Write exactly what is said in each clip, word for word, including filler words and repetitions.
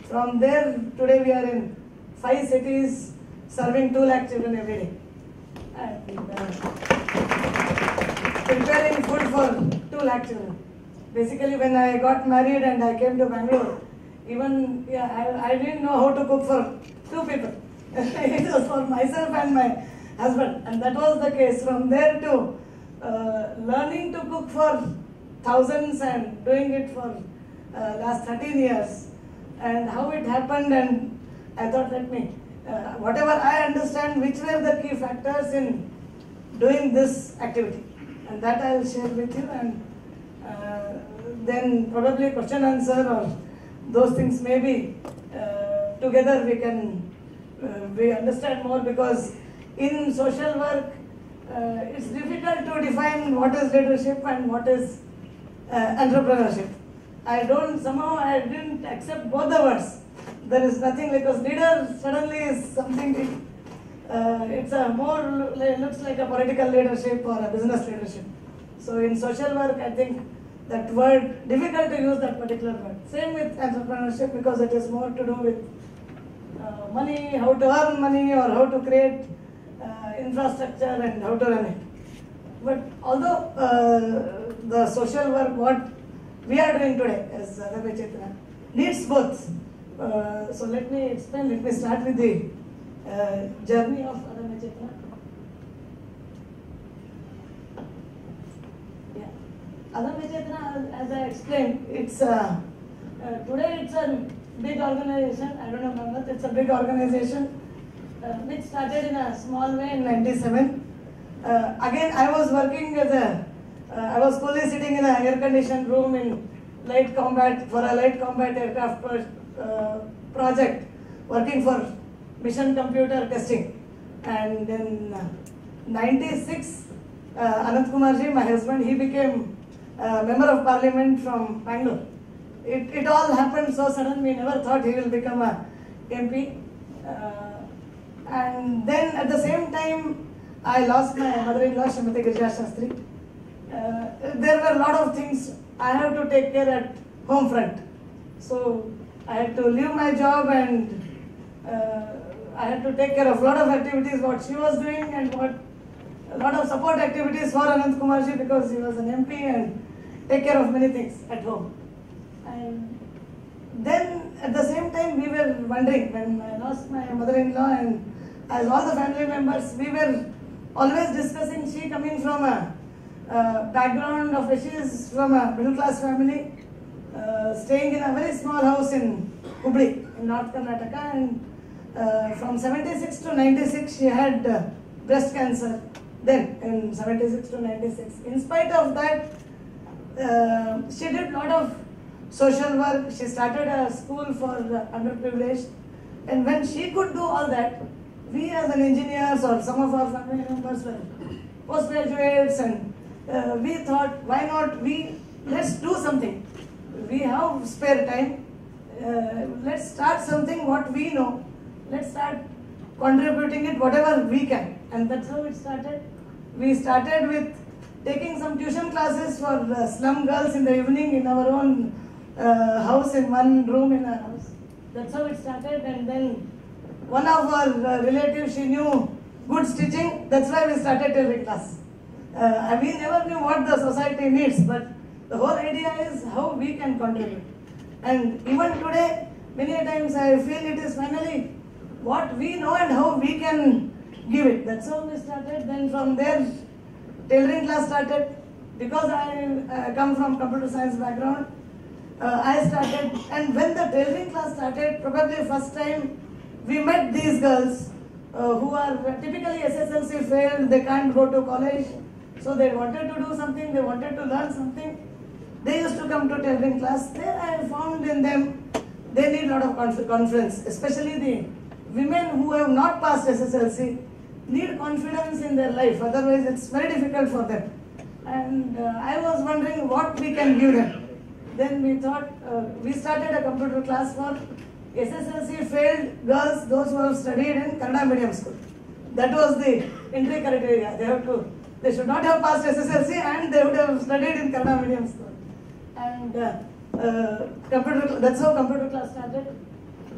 From there, today we are in five cities, serving two lakh children every day. And uh, preparing food for two lakh children. Basically, when I got married and I came to Bangalore, even yeah, I, I didn't know how to cook for two people. It was for myself and my husband, and that was the case. From there to uh, learning to cook for thousands and doing it for uh, last thirteen years, and how it happened, and I thought, let me, uh, whatever I understand, which were the key factors in doing this activity, and that I'll share with you, and uh, then probably question answer or those things maybe uh, together we can uh, we understand more, because in social work uh, it's difficult to define what is leadership and what is uh, entrepreneurship. I don't, somehow I didn't accept both the words. There is nothing, because leader suddenly is something, uh, it's a more, looks like a political leadership or a business leadership. So in social work, I think that word, difficult to use that particular word. Same with entrepreneurship, because it is more to do with uh, money, how to earn money, or how to create uh, infrastructure and how to run it. But although uh, the social work, what we are doing today as Adamya Chetana, needs both. Uh, so let me explain, let me start with the uh, journey of Adamya Chetana. Yeah. Adamya Chetana, as I explained, it's uh, uh, today it's a big organization. I don't know, Ananth, it's a big organization uh, which started in a small way in ninety-seven. Uh, again, I was working as a Uh, I was fully sitting in an air-conditioned room in light combat, for a light combat aircraft pro uh, project, working for mission computer testing. And in uh, ninety-six, uh, Ananth Kumar ji, my husband, he became a member of parliament from Bangalore. It, it all happened so sudden, we never thought he will become a M P. Uh, and then at the same time, I lost my mother-in-law, Srimati Girija Shastri. Uh, there were a lot of things I have to take care at home front. So I had to leave my job, and uh, I had to take care of a lot of activities what she was doing, and what a lot of support activities for Ananth Kumar ji, because he was an M P, and take care of many things at home. And then at the same time we were wondering, when I lost my mother-in-law, and as all the family members, we were always discussing, she coming from a Uh, background of, she is from a middle class family, uh, staying in a very small house in Hubli in North Karnataka, and uh, from seventy-six to ninety-six she had uh, breast cancer. Then in seventy-six to ninety-six, in spite of that, uh, she did a lot of social work. She started a school for uh, underprivileged, and when she could do all that, we as an engineers or some of our family members were postgraduates, and Uh, we thought, why not we, let's do something. We have spare time, uh, let's start something what we know, let's start contributing it whatever we can. And that's how it started. We started with taking some tuition classes for uh, slum girls in the evening in our own uh, house, in one room in our house. That's how it started. And then one of our uh, relatives, she knew good stitching, that's why we started tailoring class. Uh, we never knew what the society needs, but the whole idea is how we can contribute. And even today, many times I feel it is finally what we know and how we can give it. That's how we started. Then from there, tailoring class started. Because I uh, come from computer science background, uh, I started. And when the tailoring class started, probably first time we met these girls uh, who are typically S S L C failed, they can't go to college. So they wanted to do something, they wanted to learn something. They used to come to tailoring class. There I found in them, they need a lot of conf confidence, especially the women who have not passed S S L C, need confidence in their life, otherwise it's very difficult for them. And uh, I was wondering what we can give them. Then we thought, uh, we started a computer class for S S L C failed girls, those who have studied in Kannada medium school. That was the entry criteria. They have to They should not have passed S S L C, and they would have studied in Kannada medium school. And uh, uh, computer, that's how computer class started.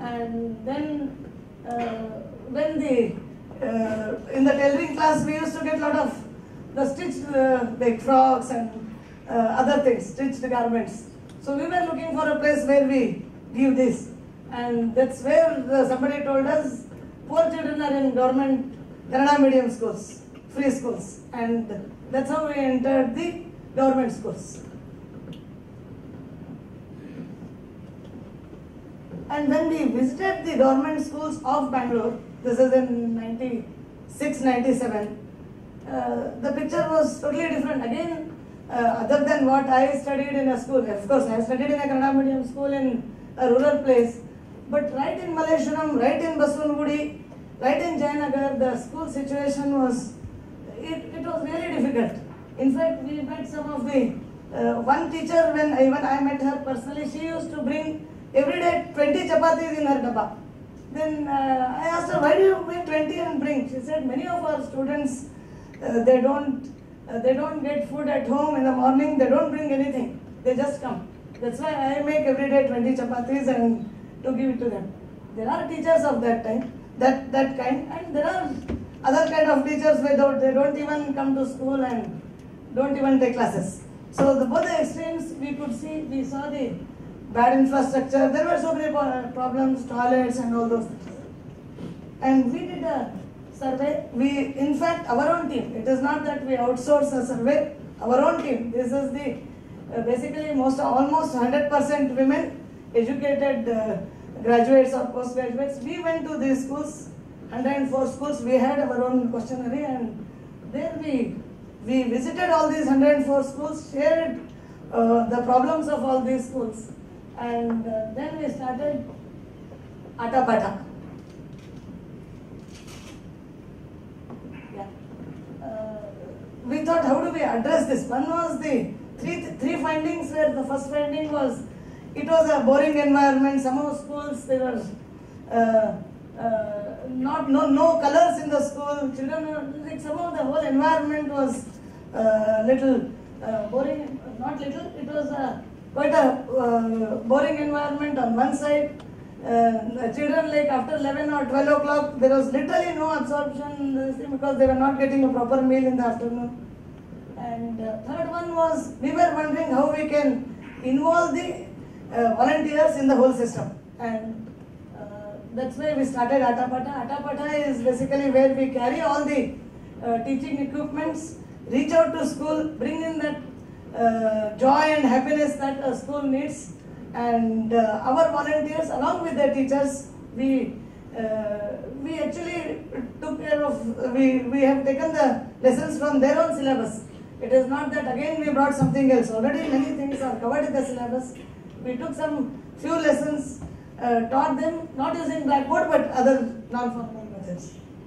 And then uh, when the, uh, in the tailoring class we used to get a lot of the stitched uh, like frocks and uh, other things, stitched garments. So we were looking for a place where we give this. And that's where the, somebody told us, poor children are in government Kannada medium schools, free schools. And that's how we entered the government schools. And when we visited the government schools of Bangalore, this is in ninety-six, ninety-seven, uh, the picture was totally different. Again, uh, other than what I studied in a school, of course I studied in a Kannada medium school in a rural place, but right in Malleshwaram, right in Baswangudi, right in Jayanagar, the school situation was, it, it was really difficult. In fact, we met some of the, uh, one teacher, when I, when I met her personally, she used to bring every day twenty chapatis in her dabba. Then uh, I asked her, why do you make twenty and bring? She said, many of our students, uh, they don't uh, they don't get food at home in the morning, they don't bring anything, they just come. That's why I make every day twenty chapatis and to give it to them. There are teachers of that time, that, that kind, and there are other kind of teachers where they don't, they don't even come to school and don't even take classes. So the, both the extremes we could see, we saw the bad infrastructure, there were so many problems, toilets and all those things. And we did a survey, we, in fact, our own team, it is not that we outsource a survey, our own team, this is the, uh, basically most, almost one hundred percent women, educated uh, graduates or postgraduates. We went to these schools, one hundred four schools, we had our own questionnaire, and there we, we visited all these one hundred four schools, shared uh, the problems of all these schools. And uh, then we started Atta Pata. Yeah. Uh, we thought, how do we address this? One was the three, three findings where the first finding was, it was a boring environment. Some of schools, there were uh, uh, not, no, no colors in the school. Children were, like some of the whole environment was uh, little uh, boring, not little, it was a quite a uh, boring environment on one side. Uh, children, like after eleven or twelve o'clock, there was literally no absorption because they were not getting a proper meal in the afternoon. And uh, third one was, we were wondering how we can involve the uh, volunteers in the whole system. And uh, that's why we started Atta Pata. Atta Pata is basically where we carry all the uh, teaching equipments, reach out to school, bring in that Uh, joy and happiness that a school needs, and uh, our volunteers along with their teachers, we uh, we actually took care of, we, we have taken the lessons from their own syllabus. It is not that again we brought something else, already many things are covered in the syllabus. We took some few lessons, uh, taught them, not using blackboard but other non-formal methods.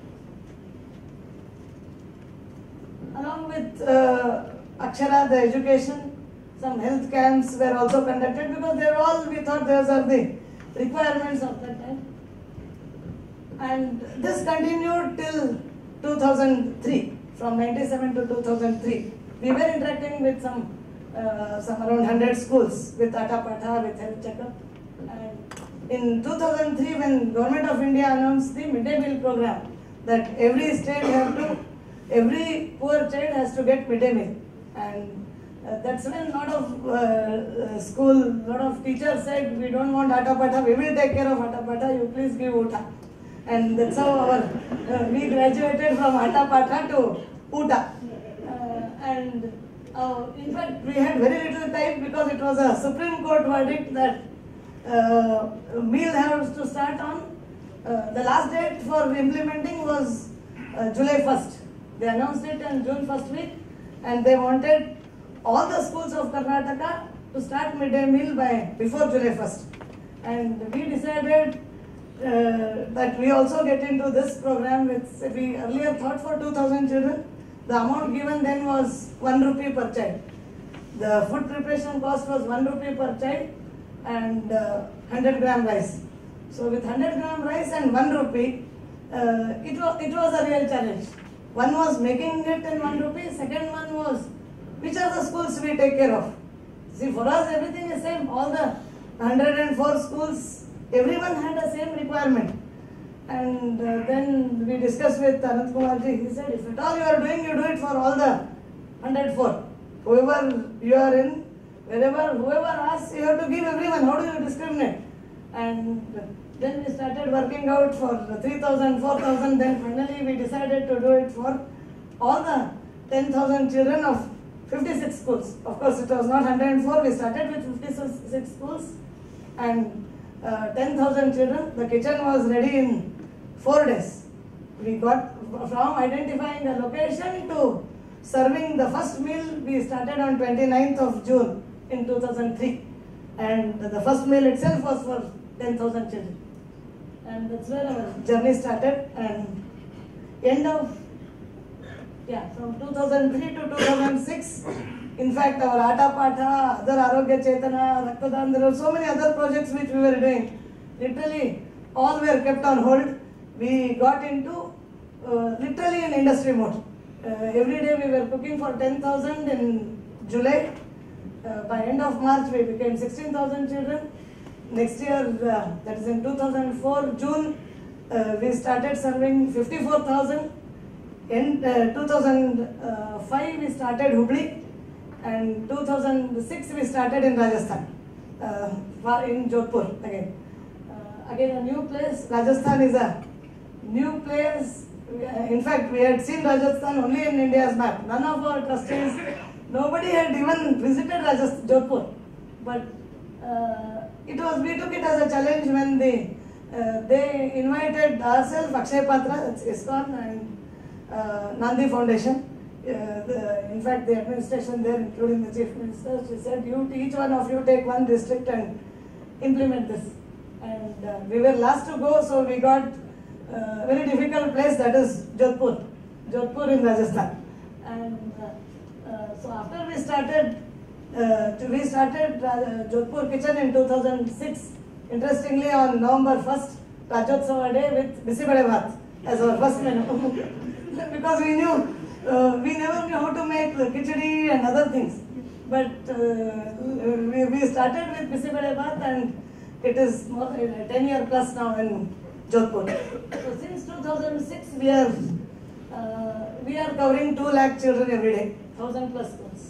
Along with uh, Akshara, the education, some health camps were also conducted because they were all, we thought those are the requirements of that time. And this continued till two thousand three, from ninety-seven to two thousand three. We were interacting with some, uh, some around one hundred schools with Atta Pata, with health checkup. And in two thousand three, when Government of India announced the midday meal program, that every state have to, every poor child has to get midday meal. And uh, that's when a lot of uh, uh, school, lot of teachers said, we don't want Atta Pata, we will take care of Atta Pata, you please give Uta. And that's how our, uh, we graduated from Atta Pata to Uta. Uh, and uh, in fact, we had very little time because it was a Supreme Court verdict that uh, meal has to start on, uh, the last date for implementing was uh, July first. They announced it on June first week. And they wanted all the schools of Karnataka to start midday meal by before July first. And we decided uh, that we also get into this program with, we earlier thought for two thousand children. The amount given then was one rupee per child. The food preparation cost was one rupee per child and uh, one hundred gram rice. So with one hundred gram rice and one rupee, uh, it, was, it was a real challenge. One was making it in one rupee, second one was which are the schools we take care of. See, for us everything is same. All the one hundred four schools, everyone had the same requirement. And uh, then we discussed with Ananth Kumar ji. He said, if at all you are doing, you do it for all the one hundred four. Whoever you are in, wherever, whoever asks, you have to give everyone. How do you discriminate? And then we started working out for three thousand, four thousand. Then finally we decided to do it for all the ten thousand children of fifty-six schools. Of course, it was not one hundred four. We started with fifty-six schools and uh, ten thousand children. The kitchen was ready in four days. We got from identifying the location to serving the first meal. We started on twenty-ninth of June in two thousand three, and the first meal itself was for ten thousand children. And that's where our journey started. And end of, yeah, from two thousand three to two thousand six, in fact, our Ata Patha, other Arogya Chetana, Raktadan, there were so many other projects which we were doing. Literally, all were kept on hold. We got into uh, literally in industry mode. Uh, every day we were cooking for ten thousand in July. Uh, by end of March, we became sixteen thousand children. Next year, uh, that is in two thousand four, June, uh, we started serving fifty-four thousand. In uh, two thousand five, we started Hubli, and two thousand six, we started in Rajasthan, uh, in Jodhpur again. Uh, again, a new place. Rajasthan is a new place. In fact, we had seen Rajasthan only in India's map. None of our trustees, nobody had even visited Rajasthan, Jodhpur. But uh, it was, we took it as a challenge when they, uh, they invited ourselves, Akshay Patra, it's ISKCON, and uh, Nandi Foundation. Uh, the, in fact, the administration there, including the Chief Minister, she said, you, each one of you take one district and implement this. And uh, we were last to go, so we got a very difficult place, that is Jodhpur, Jodhpur in Rajasthan. And uh, uh, so after we started, uh, we started uh, Jodhpur Kitchen in two thousand six. Interestingly, on November first, Rajotsava Day with Bisi Bade Bhat as our first menu. Because we knew, uh, we never knew how to make khichdi and other things. But uh, we, we started with Bisi Bade Bhat, and it is more uh, ten year plus now in Jodhpur. So since two thousand six, we are uh, we are covering two lakh children every day, thousand plus schools.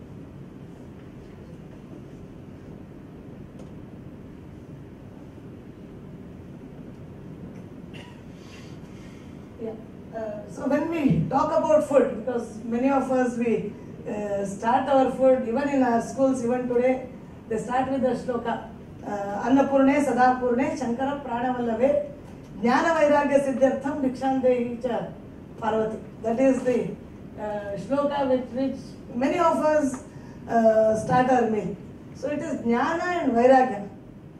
Yeah. Uh, so when we talk about food, because many of us we uh, start our food even in our schools, even today, they start with the shloka. Uh, Annapurne Sadapurne Shankara Pranavallave Jnana Vairagya Siddhartham Dikshandehi Cha Parvati. That is the uh, shloka with which many of us uh, start our meal. So it is Jnana and Vairagya.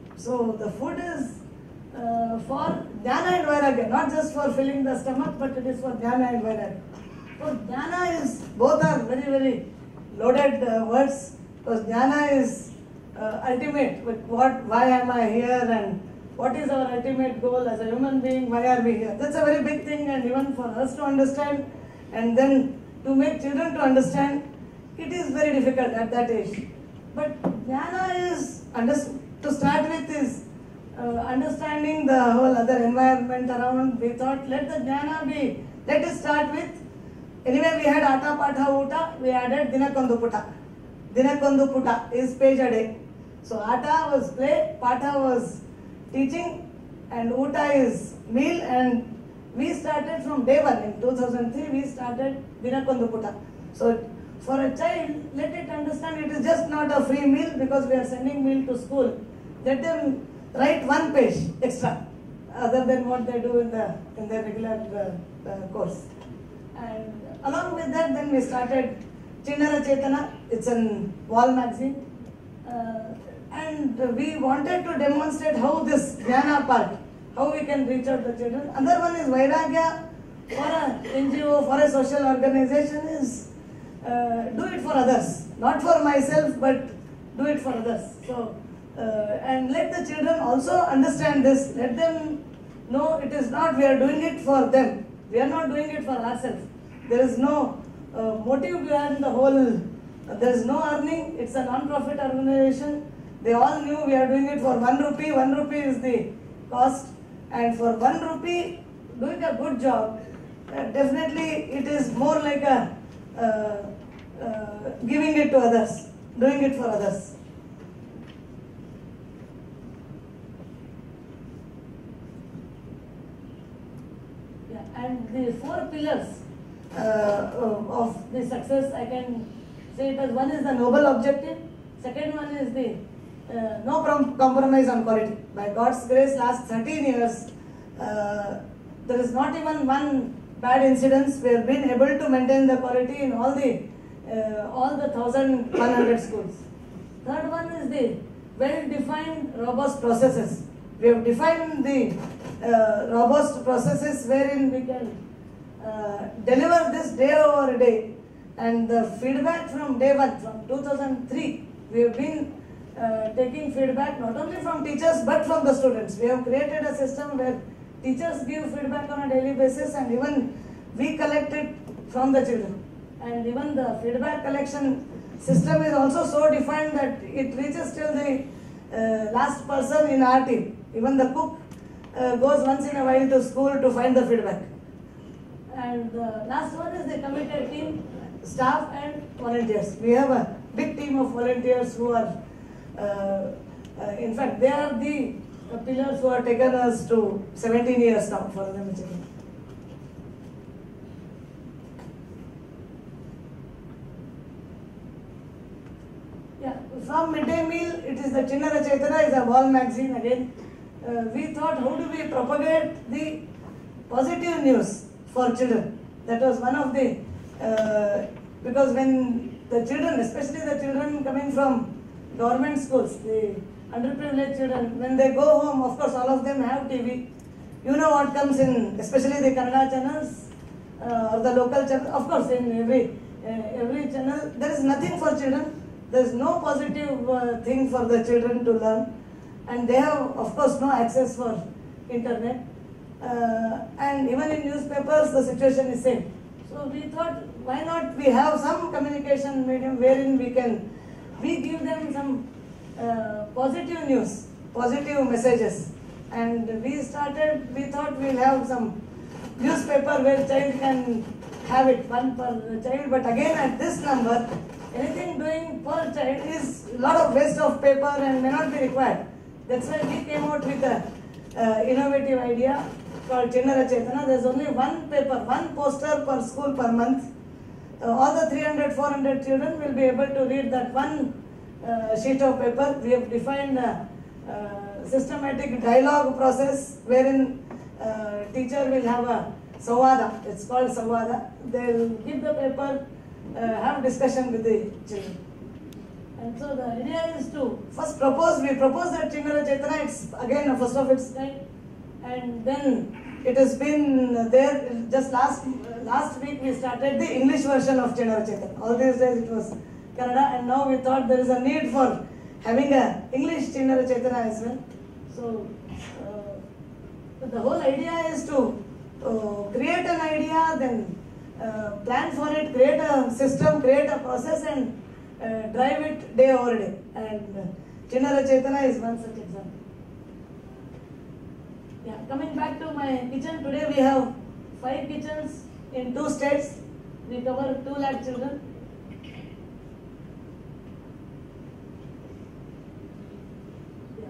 So the food is uh, for Jnana and Vairagya, not just for filling the stomach, but it is for Jnana and Vairagya. So Jnana is, both are very, very loaded uh, words, because Jnana is uh, ultimate, with what, why am I here, and what is our ultimate goal as a human being, why are we here? That's a very big thing, and even for us to understand, and then to make children to understand, it is very difficult at that age. But Jnana is, to start with, is uh, understanding the whole other environment around. We thought, let the Jnana be, let us start with, anyway we had Ata Patha Uta, we added Dinakondu Puta. Dinakondu Puta is page a day. So Ata was play, Patha was teaching, and Uta is meal, and we started from day one. In two thousand three, we started Dinakondu Puta. So for a child, let it understand it is just not a free meal because we are sending meal to school. Let them write one page extra, other than what they do in the in their regular uh, uh, course. And along with that, then we started Chinnara Chetana. It's a wall magazine. Uh, and we wanted to demonstrate how this Jnana part, how we can reach out to children. Another one is Vairagya. For a N G O, for a social organization is uh, do it for others. Not for myself, but do it for others. So, uh, and let the children also understand this. Let them know it is not, we are doing it for them. We are not doing it for ourselves. There is no uh, motive behind the whole, uh, there is no earning. It's a non-profit organization. They all knew we are doing it for one rupee. One rupee is the cost. And for one rupee, doing a good job, uh, definitely it is more like a uh, uh, giving it to others, doing it for others. Yeah, and the four pillars uh, of the success, I can say it as: one is the noble objective, second one is the uh, no compromise on quality. By God's grace, last thirteen years, uh, there is not even one bad incidents. We have been able to maintain the quality in all the uh, all the one thousand one hundred schools. Third one is the well-defined robust processes. We have defined the uh, robust processes wherein we can uh, deliver this day over day, and the feedback from day one, from two thousand three, we have been uh, taking feedback not only from teachers but from the students. We have created a system where teachers give feedback on a daily basis, and even we collect it from the children. And even the feedback collection system is also so defined that it reaches till the uh, last person in our team. Even the cook uh, goes once in a while to school to find the feedback. And the last one is the committed team, staff and volunteers. We have a big team of volunteers who are, uh, uh, in fact, they are the uh, pillars who have taken us to seventeen years now for the children. Yeah, from midday meal, it is the Chinnara Chaitana, is a wall magazine again. Uh, we thought, how do we propagate the positive news for children? That was one of the, uh, because when the children, especially the children coming from government schools, the underprivileged children, when they go home, of course all of them have T V. You know what comes in, especially the Kannada channels uh, or the local channel. Of course, in every uh, every channel, there is nothing for children. There is no positive uh, thing for the children to learn, and they have, of course, no access for internet. Uh, and even in newspapers, the situation is same. So we thought, why not we have some communication medium wherein we can, we give them some uh, positive news, positive messages. And we started, we thought we'll have some newspaper where child can have it, one per child. But again, at this number, anything doing per child is a lot of waste of paper and may not be required. That's why we came out with a uh, innovative idea called Chinnara Chaitana. There's only one paper, one poster per school per month. Uh, all the three hundred, four hundred children will be able to read that one uh, sheet of paper. We have defined a uh, systematic dialogue process wherein uh, teacher will have a sawada. It's called sawada. They'll give the paper, uh, have discussion with the children. And so the idea is to first propose, we propose that Chinnara Chaitana, it's again a first of its kind. And then it has been there, just last last week we started the English version of Chinnara Chaitana. All these days it was Kannada, and now we thought there is a need for having a English Chinnara Chaitana as well. So uh, the whole idea is to uh, create an idea, then uh, plan for it, create a system, create a process, and Uh, drive it day over day. And uh, Chinnara Chaitana is one such example. Yeah, coming back to my kitchen, today we have five kitchens in two states. We cover two lakh children. Yeah.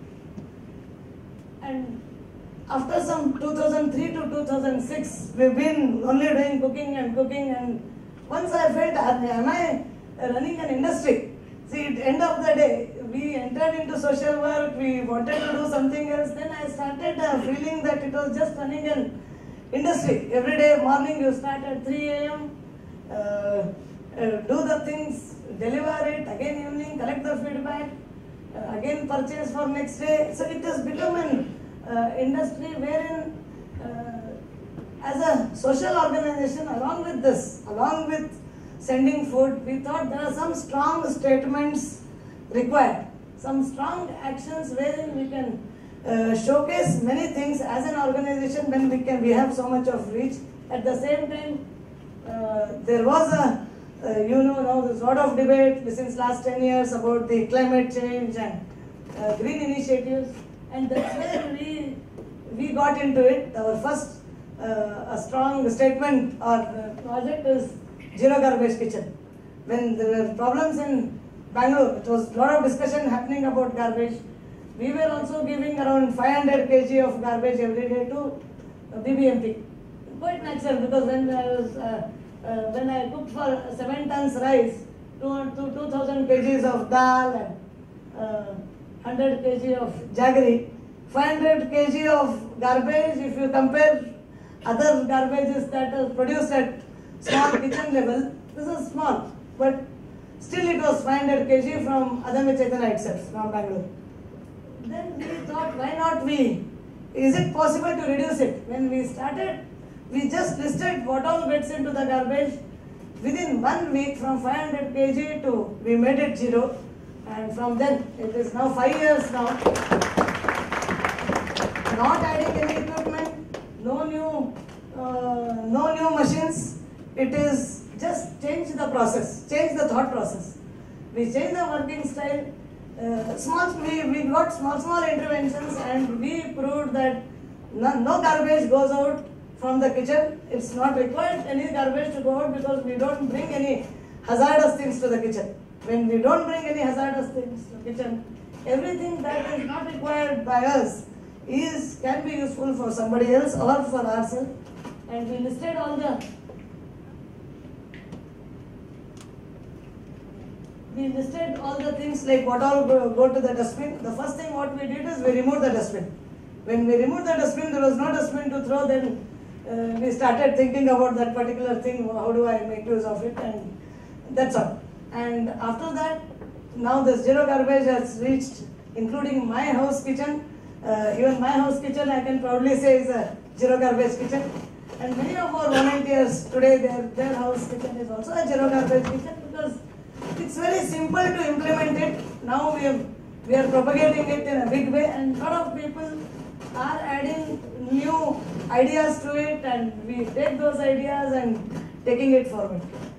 And after some two thousand three to two thousand six, we've been only doing cooking and cooking, and once I felt, am I running an industry? See, at the end of the day, we entered into social work, we wanted to do something else. Then I started uh, feeling that it was just running an industry. Every day morning you start at three A M, uh, uh, do the things, deliver it, again evening, collect the feedback, uh, again purchase for next day. So it has become an uh, industry wherein uh, as a social organization, along with this, along with sending food, we thought there are some strong statements required, some strong actions wherein we can uh, showcase many things as an organization when we can, we have so much of reach. At the same time, uh, there was a, uh, you know, now there's a lot of debate since last ten years about the climate change and uh, green initiatives, and that's where we, we got into it, our first uh, a strong statement or uh, project is zero garbage kitchen. When there were problems in Bangalore, it was a lot of discussion happening about garbage. We were also giving around five hundred kilograms of garbage every day to uh, B B M P. Quite natural, because when I was uh, uh, when I cooked for seven tons rice, to two thousand kilograms of dal and uh, one hundred kilograms of jaggery, five hundred kilograms of garbage. If you compare other garbages that are produced at small kitchen level, this is small, but still it was five hundred kilograms from Adamya Chaitanya itself, from Bangalore. Then we thought, why not we, is it possible to reduce it? When we started, we just listed what all gets into the garbage. Within one week, from five hundred kilograms to, we made it zero. And from then, it is now five years now. Not adding any equipment, no new, uh, no new machines. It is just change the process, change the thought process. We change the working style. Uh, small, we, we got small, small interventions, and we proved that no, no garbage goes out from the kitchen. It's not required any garbage to go out, because we don't bring any hazardous things to the kitchen. When we don't bring any hazardous things to the kitchen, everything that is not required by us is can be useful for somebody else or for ourselves. And we listed all the We listed all the things like what all go, go to the dustbin. The first thing what we did is we removed the dustbin. When we removed the dustbin, there was no dustbin to throw. Then uh, we started thinking about that particular thing. How do I make use of it? And that's all. And after that, now the zero garbage has reached, including my house kitchen. Uh, even my house kitchen, I can proudly say, is a zero garbage kitchen. And many of our volunteers today, their their house kitchen is also a zero garbage kitchen, because it's very simple to implement it. Now we are, we are propagating it in a big way, and a lot of people are adding new ideas to it, and we take those ideas and taking it forward.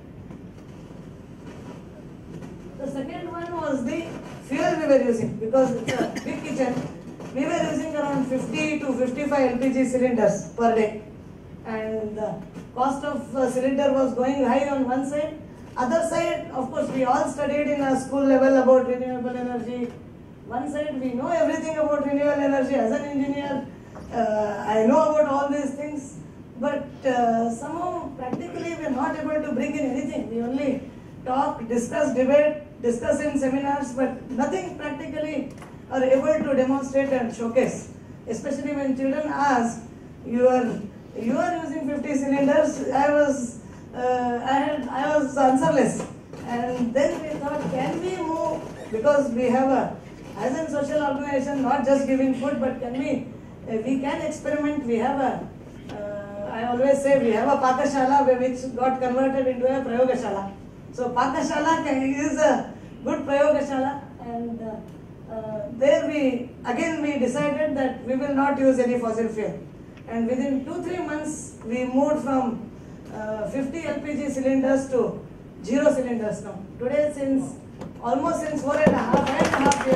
The second one was the fuel we were using, because it's a big kitchen. We were using around fifty to fifty-five L P G cylinders per day, and the cost of the cylinder was going high on one side. Other side, of course, we all studied in a school level about renewable energy. One side, we know everything about renewable energy. As an engineer, uh, I know about all these things, but uh, somehow practically we are not able to bring in anything. We only talk, discuss, debate, discuss in seminars, but nothing practically are able to demonstrate and showcase. Especially when children ask, you are, you are using fifty cylinders, I was Uh, I, had, I was answerless, and then we thought, can we move, because we have a, as a social organization, not just giving food, but can we, uh, we can experiment. We have a, uh, I always say, we have a Pakashala which got converted into a Prayogashala. So Pakashala is a good Prayogashala, and uh, uh, there we, again we decided that we will not use any fossil fuel. And within two, three months, we moved from Uh, fifty L P G cylinders to zero cylinders now. Today, since almost since four and a half, five and a half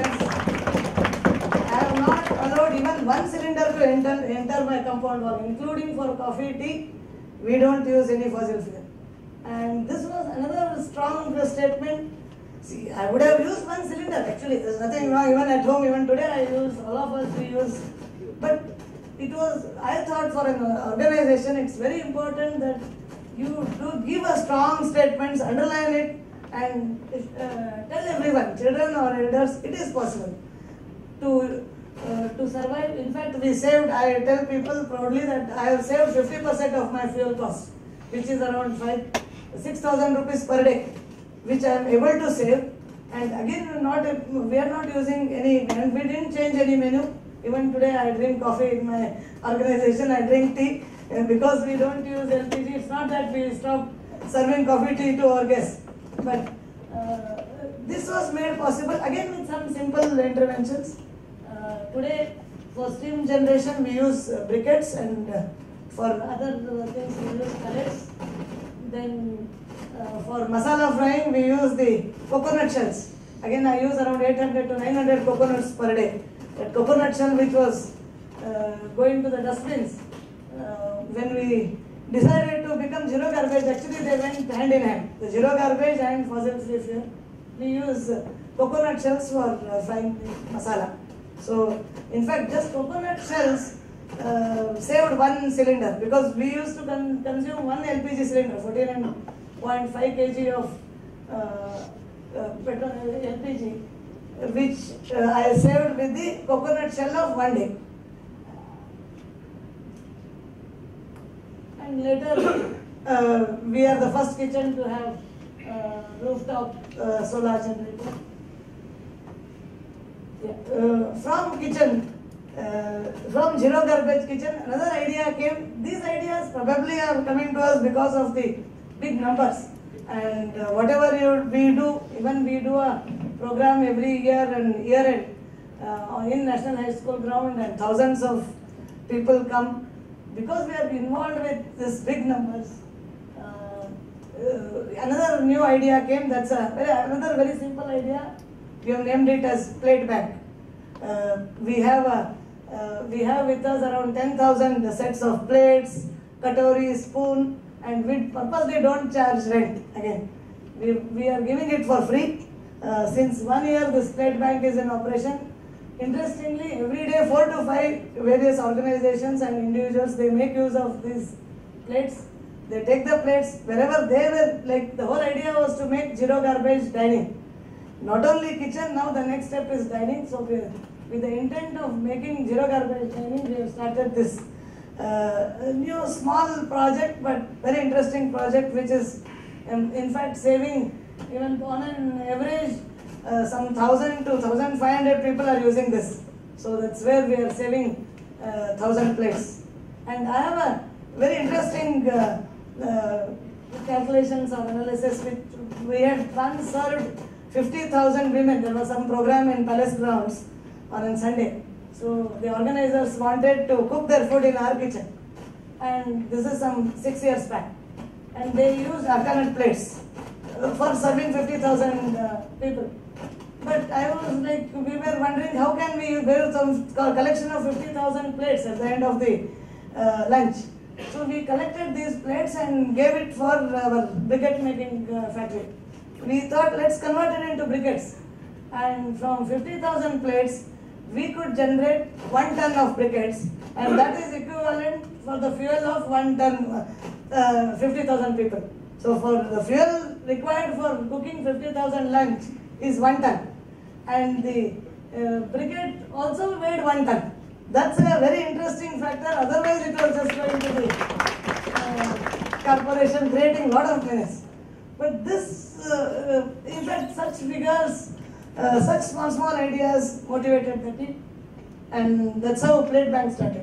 years, I have not allowed even one cylinder to enter, enter my compound wall, including for coffee, tea. We don't use any fossil fuel. And this was another strong statement. See, I would have used one cylinder actually. There's nothing wrong. Even at home, even today, I use, all of us we use. But it was, I thought for an organization, it's very important that you do give a strong statements, underline it, and uh, tell everyone, children or elders, it is possible to uh, to survive. In fact, we saved, I tell people proudly that I have saved fifty percent of my fuel cost, which is around five, six thousand rupees per day, which I am able to save. And again, not we are not using any, and we didn't change any menu. Even today, I drink coffee in my organization, I drink tea. And because we don't use L P G, it's not that we stop serving coffee tea to our guests. But uh, this was made possible, again with some simple interventions. Uh, today, for steam generation, we use uh, briquettes, and uh, for other uh, things, we use pellets. Then uh, for masala frying, we use the coconut shells. Again, I use around eight hundred to nine hundred coconuts per day. That coconut shell, which was uh, going to the dustbins. Uh, when we decided to become zero garbage, actually they went hand in hand. The zero garbage and fossil free fuel. We use uh, coconut shells for uh, frying the masala. So, in fact, just coconut shells uh, saved one cylinder, because we used to con consume one L P G cylinder, fourteen point five kilograms of uh, uh, petrol, L P G, which uh, I saved with the coconut shell of one day. And later, uh, we are the first kitchen to have uh, rooftop uh, solar generator. Yeah. Uh, from kitchen, uh, from zero garbage kitchen, another idea came. These ideas probably are coming to us because of the big numbers. And uh, whatever you, we do, even we do a program every year and year end uh, in National High School ground, and thousands of people come. Because we are involved with this big numbers, uh, uh, another new idea came. That's a very, another very simple idea. We have named it as plate bank. Uh, we have a, uh, we have with us around ten thousand sets of plates, katori, spoon, and we purposely don't charge rent. Again, we we are giving it for free. Uh, since one year, this plate bank is in operation. Interestingly, every day four to five various organizations and individuals, they make use of these plates. They take the plates wherever they were, like the whole idea was to make zero garbage dining. Not only kitchen, now the next step is dining. So we, with the intent of making zero garbage dining, we have started this uh, new small project, but very interesting project, which is um, in fact saving, even on an average, Uh, some one thousand to one thousand five hundred people are using this. So that's where we are saving uh, one thousand plates. And I have a very interesting uh, uh, calculations or analysis which we had once served fifty thousand women. There was some program in Palace Grounds on a Sunday. So the organizers wanted to cook their food in our kitchen. And this is some six years back. And they used Arcanate plates uh, for serving fifty thousand uh, people. But I was like, we were wondering how can we build some collection of fifty thousand plates at the end of the uh, lunch. So we collected these plates and gave it for our briquette making uh, factory. We thought, let's convert it into briquettes. And from fifty thousand plates, we could generate one ton of briquettes, and that is equivalent for the fuel of one ton, uh, fifty thousand people. So for the fuel required for cooking fifty thousand lunch is one ton, and the uh, briquette also weighed one ton. That's a very interesting factor. Otherwise, it was just going to be uh, corporation creating a lot of menace. But this, uh, in fact, such figures, uh, such small small ideas motivated the team, and that's how Plate Bank started.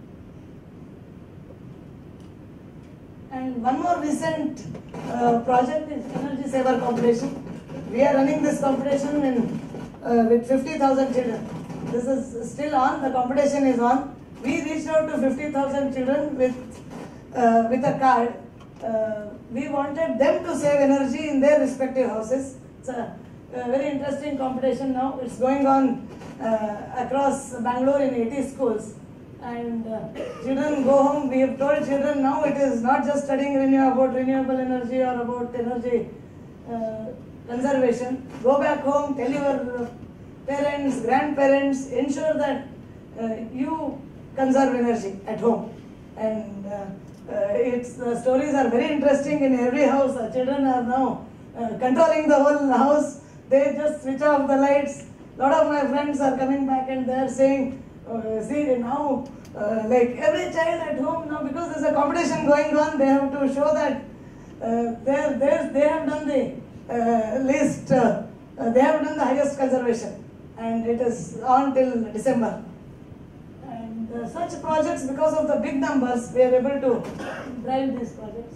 And one more recent uh, project is Energy Saver Competition. We are running this competition in, uh, with fifty thousand children. This is still on, the competition is on. We reached out to fifty thousand children with, uh, with a card. Uh, we wanted them to save energy in their respective houses. It's a, a very interesting competition now. It's going on uh, across Bangalore in eighty schools. And uh, children go home. We have told children now it is not just studying renew about renewable energy or about energy uh, conservation. Go back home, tell your parents, grandparents, ensure that uh, you conserve energy at home. And uh, uh, its uh, stories are very interesting in every house. Uh, children are now uh, controlling the whole house. They just switch off the lights. A lot of my friends are coming back and they are saying, uh, see now, uh, like every child at home now, because there is a competition going on, they have to show that uh, they they have done the Uh, least, uh, uh, they have done the highest conservation, and it is on till December. And uh, such projects, because of the big numbers, we are able to drive these projects.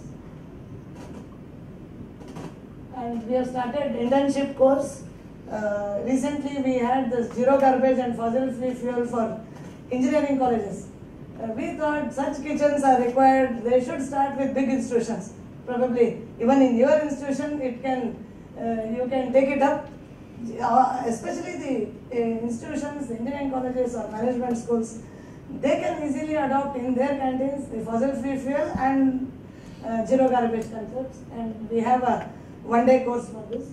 And we have started internship course. Uh, recently, we had this zero garbage and fossil-free fuel for engineering colleges. Uh, we thought such kitchens are required. They should start with big institutions. Probably even in your institution, it can uh, you can take it up. Uh, especially the uh, institutions, the engineering colleges or management schools, they can easily adopt in their canteens the fossil-free fuel and uh, zero garbage concepts, and we have a one-day course for this.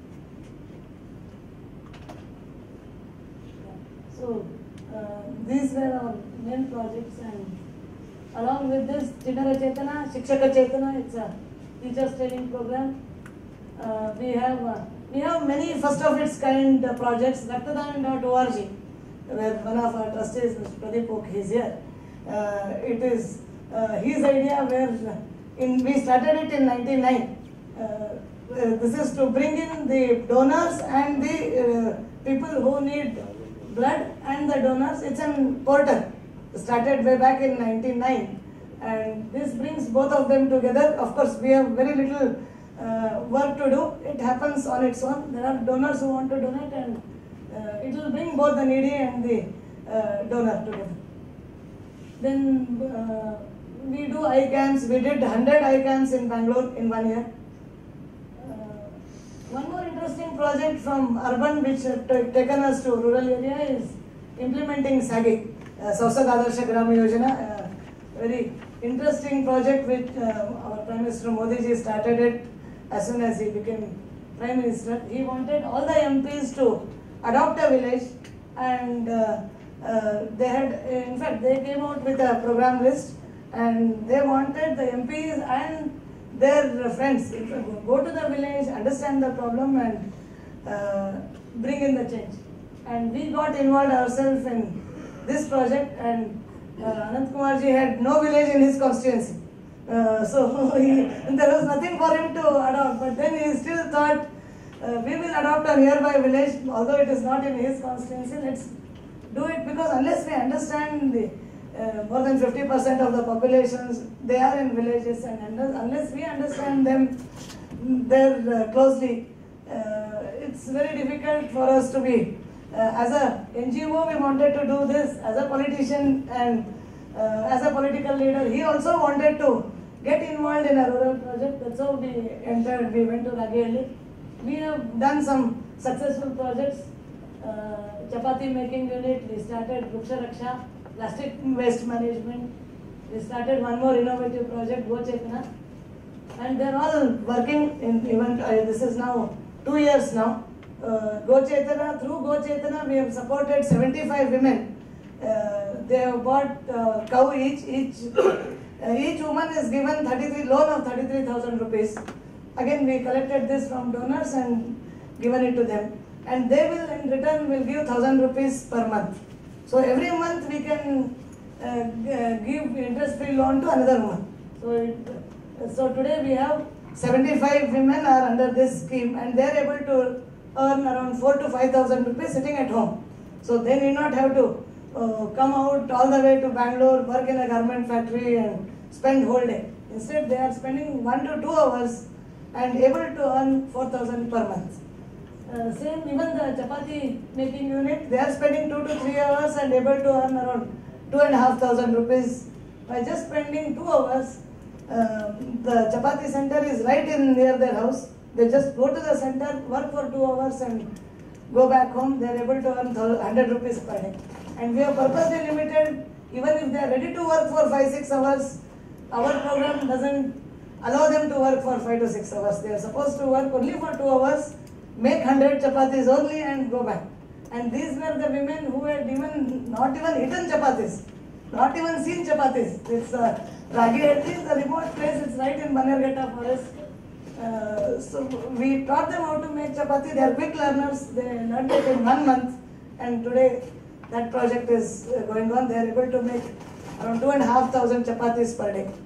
So uh, these were our main projects, and along with this, Chinara Chetana, Shikshaka Chetana, it's a teachers training program. Uh, we have uh, we have many first of its kind uh, projects. Raktadan dot org, where one of our trustees, Mister Pradeep Oak, is here. Uh, it is uh, his idea where in we started it in ninety-nine. Uh, this is to bring in the donors and the uh, people who need blood and the donors. It's a portal started way back in ninety-nine, and this brings both of them together. Of course, we have very little uh, work to do. It happens on its own. There are donors who want to donate, and uh, it will bring both the needy and the uh, donor together. Then uh, we do eye camps. We did one hundred eye camps in Bangalore in one year. Uh, one more interesting project from urban which have taken us to rural area is implementing SAGI, uh, Sausag Adarsha Grama Yojana. Uh, very interesting project which uh, our Prime Minister Modi ji started it as soon as he became Prime Minister. He wanted all the M Ps to adopt a village, and uh, uh, they had, in fact, they came out with a program list, and they wanted the M Ps and their friends go to the village, understand the problem, and uh, bring in the change. And we got involved ourselves in this project, and uh, Ananth Kumar ji had no village in his constituency. Uh, so he, there was nothing for him to adopt, but then he still thought, uh, we will adopt a nearby village, although it is not in his constituency. Let's do it, because unless we understand the uh, more than fifty percent of the populations, they are in villages, and unless we understand them there uh, closely, uh, it's very difficult for us to be. Uh, as a N G O, we wanted to do this. As a politician and uh, as a political leader, he also wanted to get involved in a rural project. That's how we entered. We went to Ragihalli. We have done some successful projects. Uh, chapati making unit. We started Vriksha Raksha, plastic waste management. We started one more innovative project, Go Chetana, and they're all working. In even uh, this is now two years now. Uh, Go Chetana, through Go Chetana, we have supported seventy-five women. Uh, they have bought uh, cow each. Each uh, each woman is given thirty-three loan of thirty-three thousand rupees. Again, we collected this from donors and given it to them, and they will in return will give thousand rupees per month. So every month we can uh, give interest-free loan to another woman. So it, uh, so today we have seventy-five women are under this scheme, and they are able to earn around four to five thousand rupees sitting at home. So they need not have to uh, come out all the way to Bangalore, work in a garment factory and spend whole day. Instead, they are spending one to two hours and able to earn four thousand per month. Uh, same, even the chapati making unit, they are spending two to three hours and able to earn around two and a half thousand rupees by just spending two hours. Uh, the chapati center is right in near their house. They just go to the center, work for two hours and go back home. They are able to earn one hundred rupees per day. And we have purposely limited, even if they are ready to work for five to six hours, our program doesn't allow them to work for five to six hours. They are supposed to work only for two hours, make one hundred chapatis only and go back. And these were the women who had even not even eaten chapatis, not even seen chapatis. It's uh, Ragihalli is a remote place, it's right in Bannerghetta forest. Uh, so we taught them how to make chapati. They are quick learners. They learned it in one month, and today that project is uh, going on. They are able to make around two and a half thousand chapatis per day.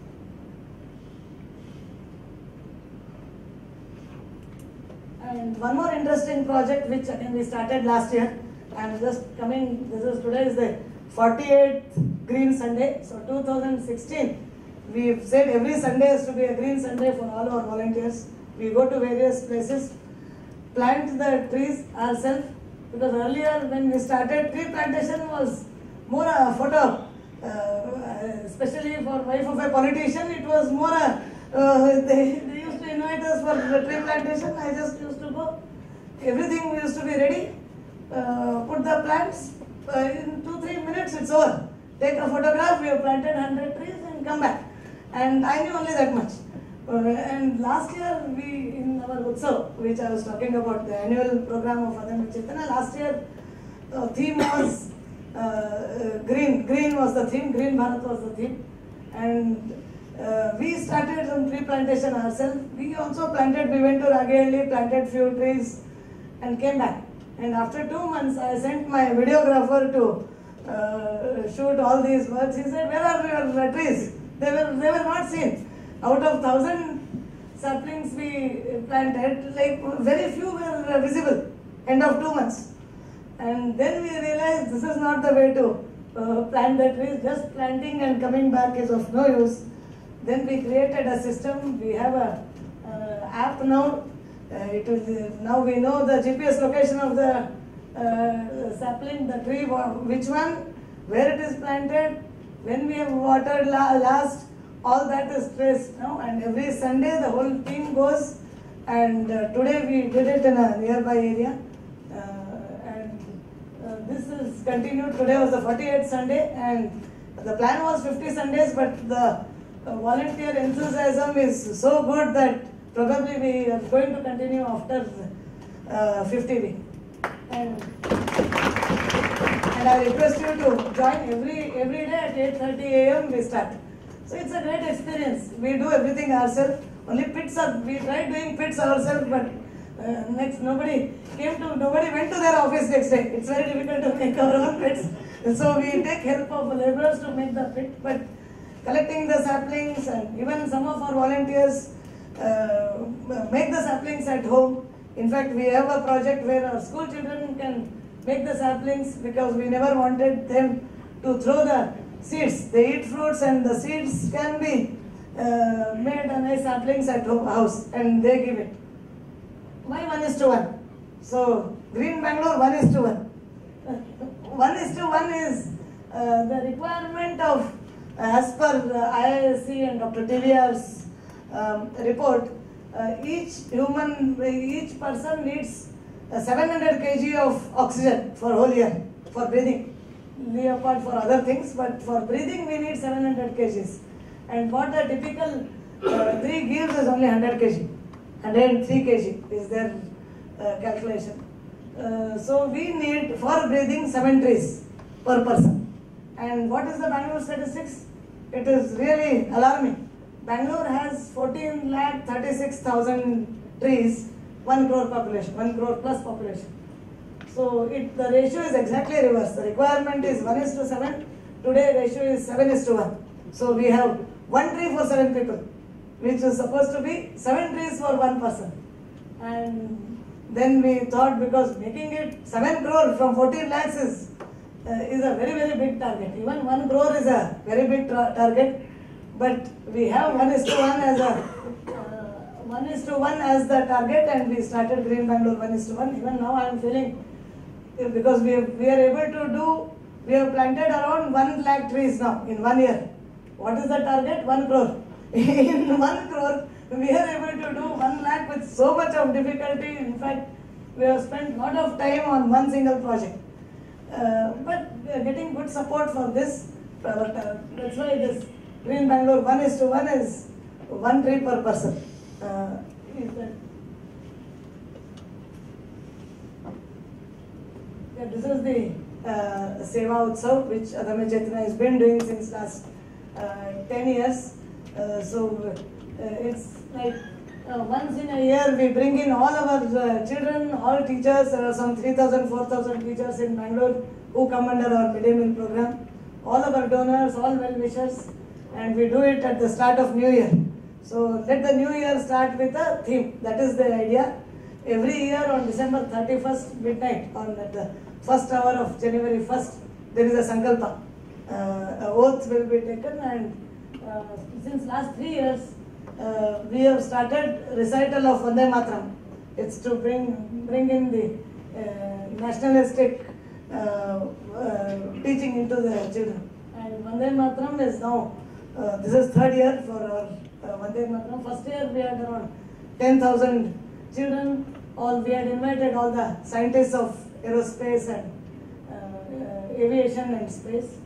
And one more interesting project which again we started last year. I am just coming. This is today is the forty-eighth Green Sunday. So two thousand sixteen. We've said every Sunday has to be a green Sunday for all our volunteers. We go to various places, plant the trees ourselves, because earlier when we started, tree plantation was more a photo, uh, especially for wife of a politician, it was more a, uh, they, they used to invite us for the tree plantation. I just used to go, everything used to be ready, uh, put the plants, uh, in two, three minutes it's over. take a photograph, we have planted one hundred trees and come back. And I knew only that much. Uh, and last year, we, in our Utsav, which I was talking about, the annual program of Adami Chaitanya, last year, the theme was uh, green. Green was the theme, Green Bharat was the theme. And uh, we started some tree plantation ourselves. We also planted, we went to Ragheli, planted few trees and came back. And after two months, I sent my videographer to uh, shoot all these birds. He said, where are your trees? They were, they were not seen. Out of thousand saplings we planted, like very few were visible, end of two months. And then we realized this is not the way to uh, plant the trees, just planting and coming back is of no use. Then we created a system, we have a uh, app now. Uh, it is, uh, now we know the G P S location of the uh, sapling, the tree, which one, where it is planted, when we have watered la last, all that is traced now. And every Sunday the whole team goes, and uh, today we did it in a nearby area. Uh, and uh, this is continued. Today was the forty-eighth Sunday, and the plan was fifty Sundays, but the uh, volunteer enthusiasm is so good that probably we are going to continue after uh, fifty week. And, and I request you to join every every day at eight thirty A M we start. So it's a great experience. We do everything ourselves. Only pits are, we tried doing pits ourselves, but uh, next nobody came to, nobody went to their office next day. It's very difficult to make our own pits. So we take help of laborers to make the pit, but collecting the saplings, and even some of our volunteers uh, make the saplings at home. In fact, we have a project where our school children can make the saplings, because we never wanted them to throw the seeds. They eat fruits and the seeds can be uh, made a nice saplings at home, house, and they give it. Why one is to one? So Green Bangalore one is to one. One is to one is uh, the requirement of, uh, as per uh, I I S C and Doctor T V R's um, report, uh, each human, each person needs uh, seven hundred kilograms of oxygen for whole year, for breathing. Leave apart for other things, but for breathing we need seven hundred kilograms. And what the typical uh, tree gives is only one hundred kilograms. one hundred three kilograms is their uh, calculation. Uh, so we need, for breathing, seven trees per person. And what is the Bangalore statistics? It is really alarming. Bangalore has fourteen lakh thirty-six thousand trees, one crore population, one crore plus population. So it, the ratio is exactly reverse. The requirement is one is to seven. Today ratio is seven is to one. So we have one tree for seven people, which is supposed to be seven trees for one person. And then we thought, because making it seven crore from fourteen lakhs is uh, is a very very big target. Even one crore is a very big target. But we have one is to one as a uh, one is to one as the target, and we started Green Bangalore one is to one. Even now I am feeling, because we, have, we are able to do, we have planted around one lakh trees now in one year. What is the target? One crore. In one crore, we are able to do one lakh with so much of difficulty. In fact, we have spent a lot of time on one single project. Uh, but we are getting good support for this. But, uh, that's why this Green Bangalore one is to one is one tree per person. Uh, is that Yeah, this is the uh, Seva Utsav, which Adami Chaitanya has been doing since last uh, ten years. Uh, so uh, it's like uh, once in a year we bring in all our uh, children, all teachers. There are some three thousand, four thousand teachers in Bangalore who come under our midday meal program. All our donors, all well-wishers, and we do it at the start of New Year. So let the New Year start with a theme. That is the idea. Every year on December thirty-first midnight, on the first hour of January first, there is a Sankalpa. Uh, a oath will be taken, and uh, since last three years, uh, we have started recital of Vande Mataram. It's to bring, bring in the uh, nationalistic uh, uh, teaching into the children. And Vande Mataram is now, uh, this is third year for our uh, Vande Mataram. First year we had around ten thousand children. All we had invited all the scientists of aerospace and uh, uh, aviation and space.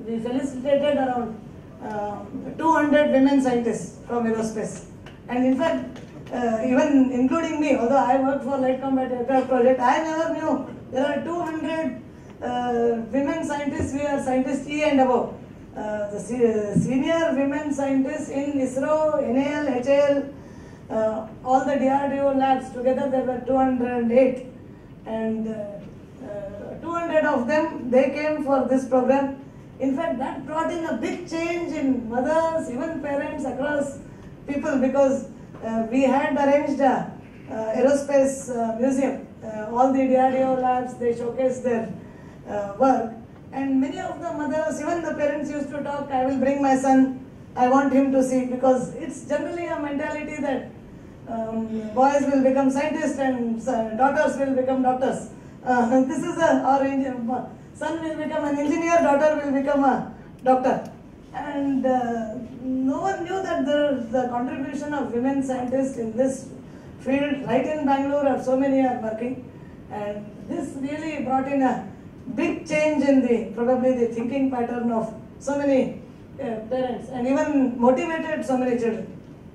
we felicitated around uh, two hundred women scientists from aerospace. And in fact, uh, even including me, although I worked for Light Combat Aircraft Project, I never knew there are two hundred uh, women scientists. We are scientists E and above. Uh, the se senior women scientists in ISRO, N A L, H A L, uh, all the D R D O labs together, there were two hundred eight. And uh, uh, two hundred of them, they came for this program. In fact, that brought in a big change in mothers, even parents, across people, because uh, we had arranged a uh, aerospace uh, museum. Uh, all the D R D O labs, they showcased their uh, work. And many of the mothers, even the parents used to talk, I will bring my son, I want him to see, because it's generally a mentality that um, boys will become scientists and uh, daughters will become doctors. Uh, this is a, or son will become an engineer, daughter will become a doctor. And uh, no one knew that the, the contribution of women scientists in this field, right in Bangalore, or so many are working. And this really brought in a big change in the, probably the thinking pattern of so many uh, parents, and even motivated so many children.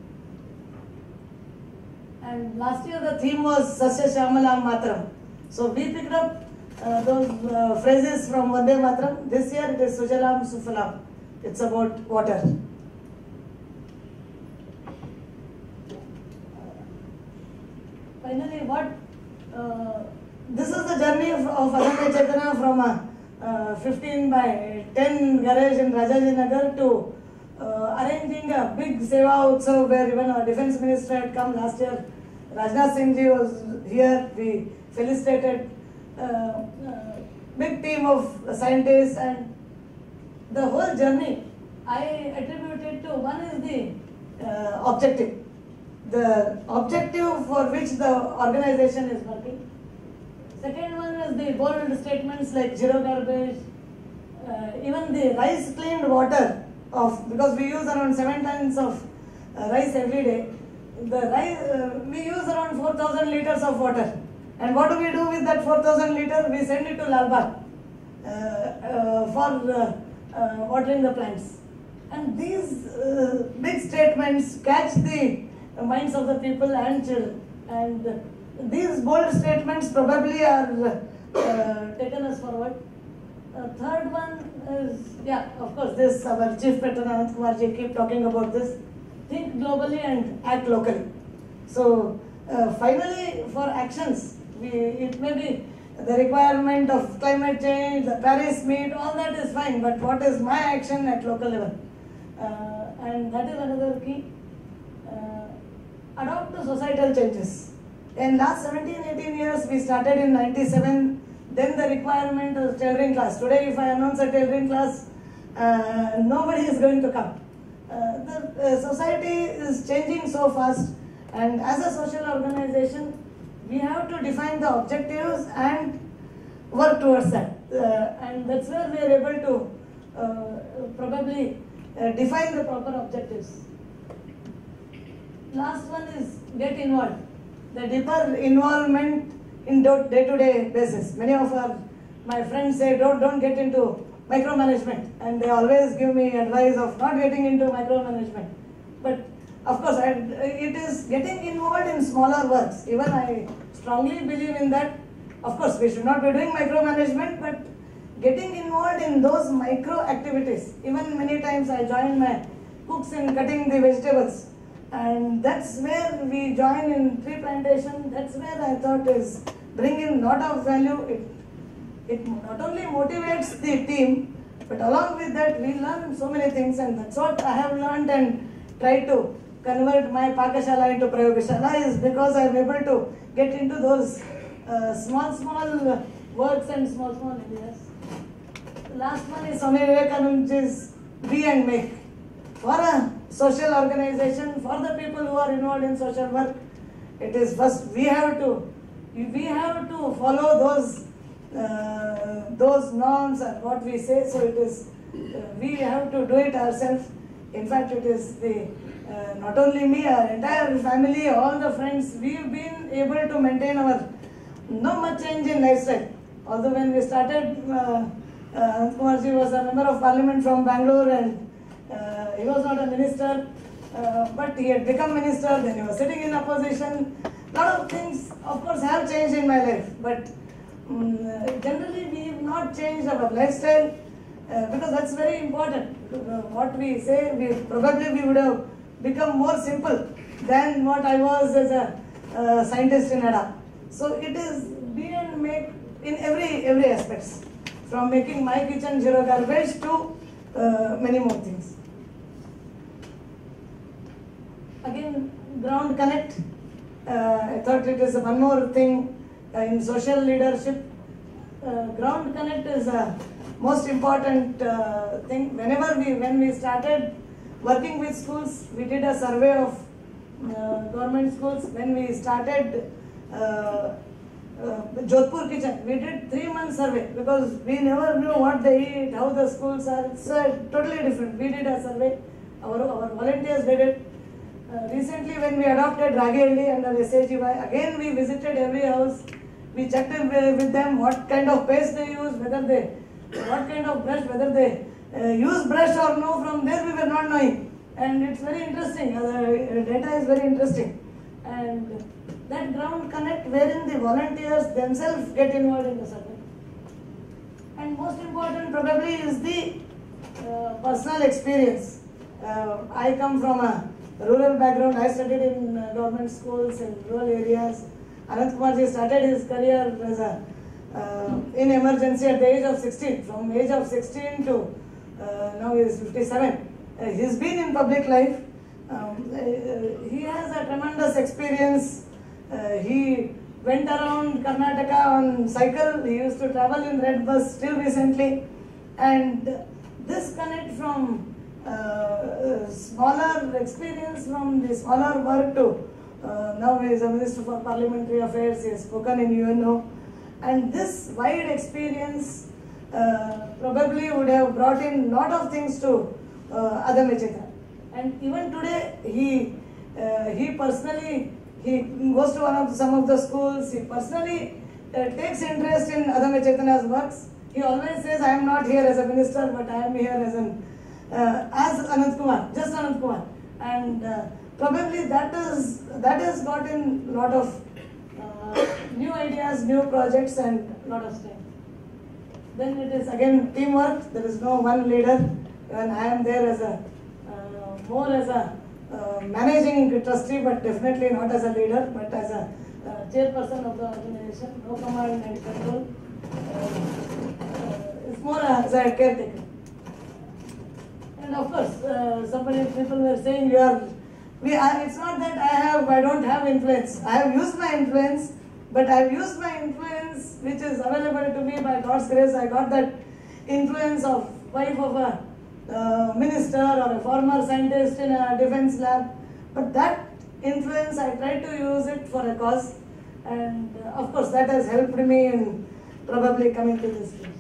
And last year the theme was Sasya Shyamalam Matram. So we picked up uh, those uh, phrases from Vande Matram. This year it is Sujalam Sufalam. It's about water. Finally, what uh, this is the journey of, of Ananth Chaitanya from a uh, fifteen by ten garage in Rajaji Nagar to uh, arranging a big Seva Utsav where even our defense minister had come last year. Rajnath Singh ji was here. We felicitated uh, uh, big team of scientists, and the whole journey I attribute it to, one is the uh, objective. The objective for which the organization is working. Second one is the bold statements like zero garbage, uh, even the rice cleaned water of, because we use around seven tons of uh, rice every day. The rice, uh, we use around four thousand liters of water. And what do we do with that four thousand liters? We send it to Lal Bagh uh, uh, for uh, uh, watering the plants. And these uh, big statements catch the minds of the people and children. And uh, these bold statements probably are uh, taken us forward. Uh, third one is, yeah, of course, this, our Chief Patron Ananth Kumar ji keep talking about this. Think globally and act locally. So uh, finally, for actions, we, it may be the requirement of climate change, the Paris meet, all that is fine, but what is my action at local level? Uh, and that is another key. Uh, adopt to societal changes. In last seventeen, eighteen years, we started in ninety-seven, then the requirement of tailoring class. Today, if I announce a tailoring class, uh, nobody is going to come. Uh, the uh, society is changing so fast, and as a social organization, we have to define the objectives and work towards that. Uh, and that's where we are able to uh, probably uh, define the proper objectives. Last one is get involved. The deeper involvement in day-to-day basis. Many of our, my friends say, don't, don't get into micromanagement, and they always give me advice of not getting into micromanagement. But of course, I, it is getting involved in smaller works. Even I strongly believe in that. Of course, we should not be doing micromanagement, but getting involved in those micro activities. Even many times I join my cooks in cutting the vegetables. And that's where we join in tree plantation. That's where I thought is bring in lot of value. It, it not only motivates the team, but along with that we learn so many things, and that's what I have learned and try to convert my Pakashala into Prayogashala, is because I am able to get into those uh, small, small works and small, small areas. The last one is Swami Vivekananda's be and make. For a social organization, for the people who are involved in social work, it is first we have to, we have to follow those uh, those norms and what we say. So it is, uh, we have to do it ourselves. In fact, it is the uh, not only me, our entire family, all the friends, we've been able to maintain our, no much change in lifestyle. Although when we started uh, Uh, Ananth Kumar ji was a member of parliament from Bangalore, and uh, he was not a minister, uh, but he had become minister, then he was sitting in opposition. Lot of things, of course, have changed in my life, but um, generally we have not changed our lifestyle, uh, because that's very important. Uh, what we say, we probably we would have become more simple than what I was as a uh, scientist in A D A. So it is be and make in every every aspects, from making my kitchen zero garbage to uh, many more things. Again, ground connect. Uh, I thought it is one more thing uh, in social leadership. Uh, ground connect is a most important uh, thing. Whenever we, when we started working with schools, we did a survey of uh, government schools. When we started uh, uh, Jodhpur kitchen, we did three month survey because we never knew what they eat, how the schools are. It's uh, totally different. We did a survey. Our, our volunteers did it. Uh, recently, when we adopted Raghelli under S A G Y, again we visited every house. We checked with them what kind of paste they use, whether they, what kind of brush, whether they uh, use brush or no. From there we were not knowing, and it's very interesting. Uh, the data is very interesting, and that ground connect wherein the volunteers themselves get involved in the survey. And most important probably is the uh, personal experience. Uh, I come from a rural background. I studied in uh, government schools in rural areas. Ananth Kumar ji started his career as a, uh, in emergency at the age of sixteen. From age of sixteen to uh, now he is fifty-seven. Uh, he's been in public life. Um, uh, he has a tremendous experience. Uh, he went around Karnataka on cycle. He used to travel in red bus till recently. And this connect from uh, smaller experience, from the smaller work to uh, now he is a Minister for Parliamentary Affairs. He has spoken in U N O. And this wide experience uh, probably would have brought in lot of things to uh, Adamya Chaitanya. And even today, he uh, he personally he goes to one of the, some of the schools. He personally uh, takes interest in Adamya Chaitanya's works. He always says, "I am not here as a minister, but I am here as an uh, as Ananth Kumar, just Ananth Kumar." And uh, probably that is that has got in lot of uh, new ideas, new projects, and lot of strength. Then it is again teamwork. There is no one leader, and I am there as a uh, more as a uh, managing trustee, but definitely not as a leader, but as a uh, chairperson of the organization. No command and control. Uh, uh, it's more as a caretaker. And of course, uh, somebody people were saying you are. We are, it's not that I have, I don't have influence. I have used my influence, but I have used my influence which is available to me by God's grace. I got that influence of wife of a uh, minister or a former scientist in a defense lab. But that influence, I try to use it for a cause. And uh, of course, that has helped me in probably coming to this stage.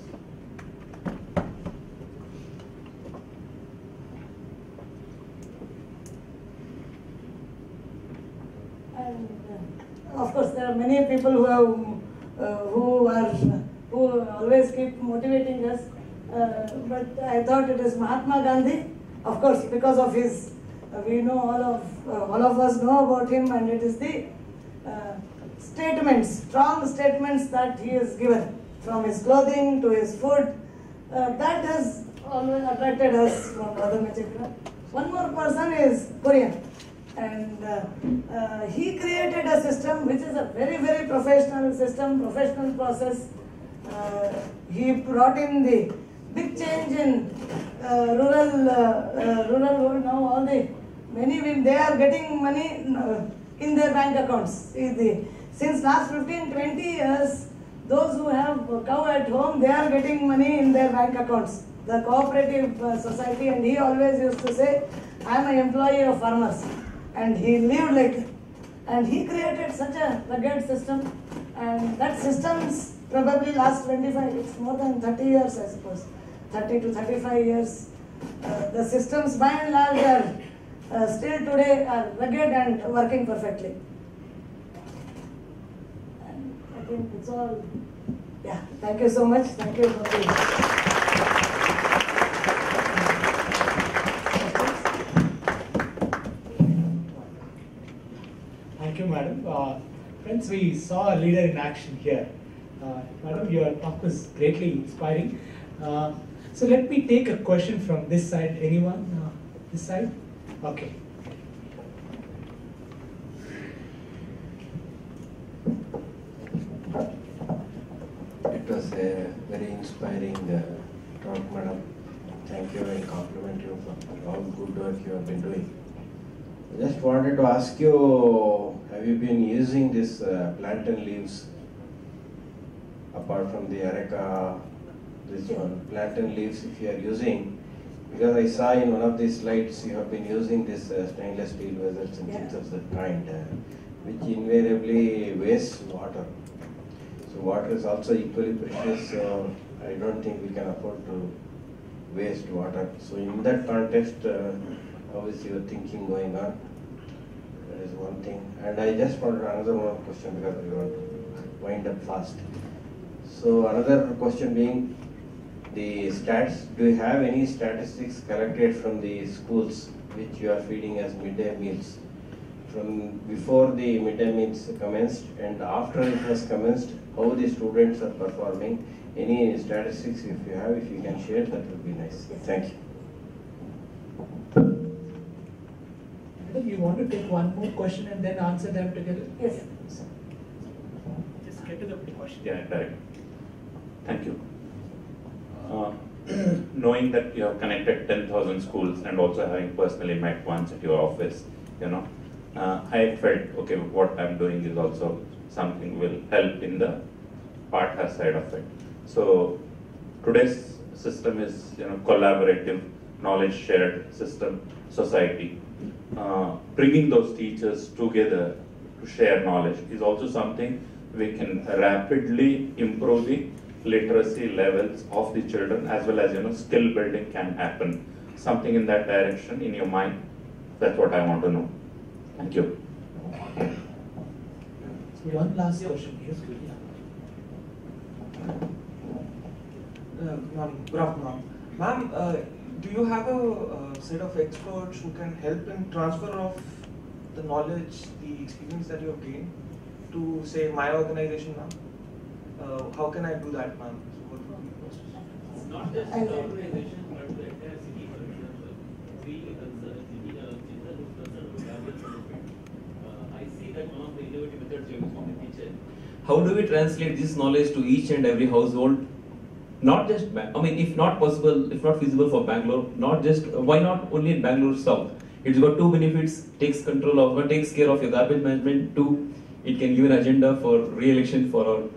And uh, of course, there are many people who have, uh, who are, who always keep motivating us. Uh, but I thought it is Mahatma Gandhi, of course, because of his. Uh, we know all of uh, all of us know about him, and it is the uh, statements, strong statements that he has given, from his clothing to his food. Uh, that has always attracted us from Adamya Chaitanya. One more person is Korean. And uh, uh, he created a system which is a very, very professional system, professional process. Uh, he brought in the big change in uh, rural, uh, uh, rural world. Now all the, many women, they are getting money uh, in their bank accounts. See, the, since last fifteen, twenty years, those who have a cow at home, they are getting money in their bank accounts. The cooperative uh, society, and he always used to say, I am an employee of farmers. And he lived like it. And he created such a rugged system. And that system's probably last twenty-five, it's more than thirty years, I suppose. thirty to thirty-five years. Uh, the systems by and large are uh, still today are rugged and working perfectly. And I think it's all, yeah, thank you so much. Thank you for the Thank you, madam. Uh, friends, we saw a leader in action here. Uh, madam, your talk was greatly inspiring. Uh, so let me take a question from this side. Anyone? Uh, this side? Okay. It was a very inspiring uh, talk, madam. Thank you and compliment you for all good work you have been doing. I just wanted to ask you, have you been using this uh, plantain leaves apart from the areca, this one, plantain leaves if you are using? Because I saw in one of these slides you have been using this uh, stainless steel vessels and things of that kind, uh, which invariably wastes water. So water is also equally precious, so I don't think we can afford to waste water. So in that context, uh, how is your thinking going on? That is one thing. And I just wanted another one question because we want to wind up fast. So another question being the stats. Do you have any statistics collected from the schools which you are feeding as midday meals? From before the midday meals commenced and after it has commenced, how the students are performing? Any statistics if you have, if you can share, that would be nice. Thank you. Madam, you want to take one more question and then answer them together? Yes. Just get to the question. Yeah, direct. Thank you. Uh, knowing that you have connected ten thousand schools and also having personally met once at your office, you know, uh, I felt, okay, what I'm doing is also something will help in the partner side of it. So today's system is, you know, collaborative, knowledge shared system, society. Uh, bringing those teachers together to share knowledge is also something we can rapidly improve the literacy levels of the children, as well as, you know, skill building can happen. Something in that direction in your mind, that's what I want to know. Thank you. So one last question here. Uh, ma'am, good afternoon. Ma'am, uh, do you have a uh, set of experts who can help in transfer of the knowledge, the experience that you have gained to, say, my organization, ma'am? Uh, how can I do that, ma'am? So what would be the process? It's not just an organization, but the entire city, for example. We, as a city, uh, children who are concerned about language development, uh, I see that one of the innovative methods you use from the teacher. How do we translate this knowledge to each and every household? Not just, I mean, if not possible, if not feasible for Bangalore, not just, why not only in Bangalore South? It's got two benefits: takes control of, takes care of your garbage management. Two, it can give an agenda for re-election for our.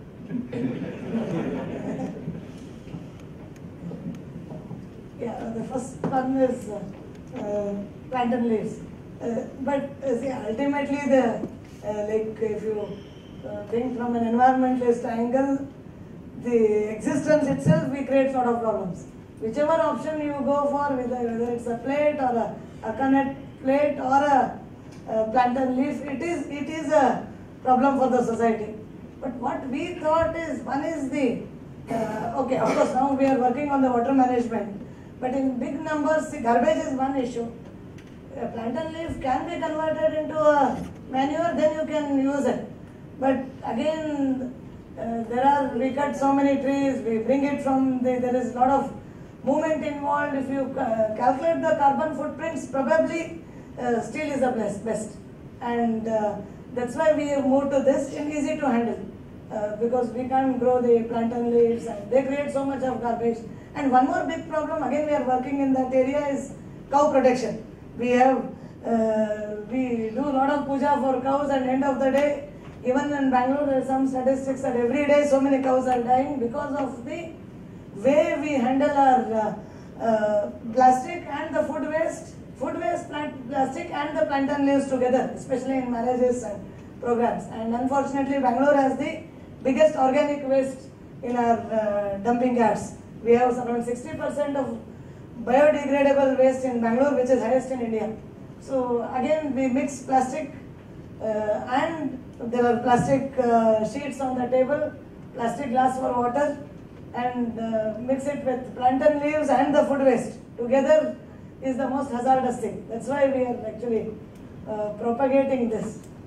Yeah, the first one is uh, uh, plantain leaves. Uh, but uh, see, ultimately, the uh, like if you uh, think from an environmentalist angle, the existence itself we create sort of problems. Whichever option you go for, whether, whether it's a plate or a, a coconut plate or a, a plantain leaf, it is it is a problem for the society. But what we thought is, one is the, uh, okay, of course now we are working on the water management, but in big numbers, the garbage is one issue. A plantain leaf can be converted into a manure, then you can use it. But again, uh, there are, we cut so many trees, we bring it from, the, there is a lot of movement involved. If you uh, calculate the carbon footprints, probably uh, steel is the best. best. And uh, that's why we have moved to this, and easy to handle. Uh, because we can't grow the plantain leaves and they create so much of garbage. And one more big problem, again we are working in that area, is cow protection. We have, uh, we do a lot of puja for cows, and end of the day, even in Bangalore there are some statistics that every day so many cows are dying because of the way we handle our uh, uh, plastic and the food waste, food waste, plant, plastic and the plantain leaves together, especially in marriages and programs. And unfortunately Bangalore has the biggest organic waste in our uh, dumping yards. We have around sixty percent of biodegradable waste in Bangalore, which is highest in India. So again, we mix plastic uh, and there are plastic uh, sheets on the table, plastic glass for water, and uh, mix it with plantain leaves and the food waste. Together is the most hazardous thing. That's why we are actually uh, propagating this.